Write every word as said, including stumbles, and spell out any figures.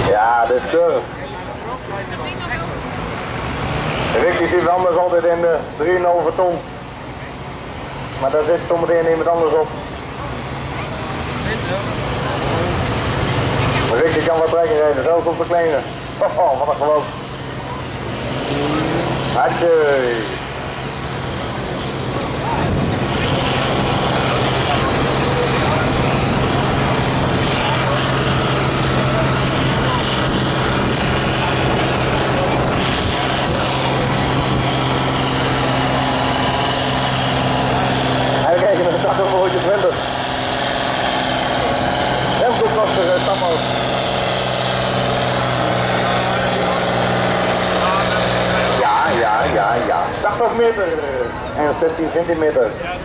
Ja, dit is keurig. Rick die zit anders altijd in de drie komma vijf ton. Maar daar zit zometeen iemand anders op. Maar Rick die kan wat trekken rijden, zelfs op de kleine. Oh, wat een geloof. Hartje. Even kijken naar de tachtig twintig. Remco Kloster, staphout. Ja, ja, ja, ja. tachtig meter en zestien centimeter.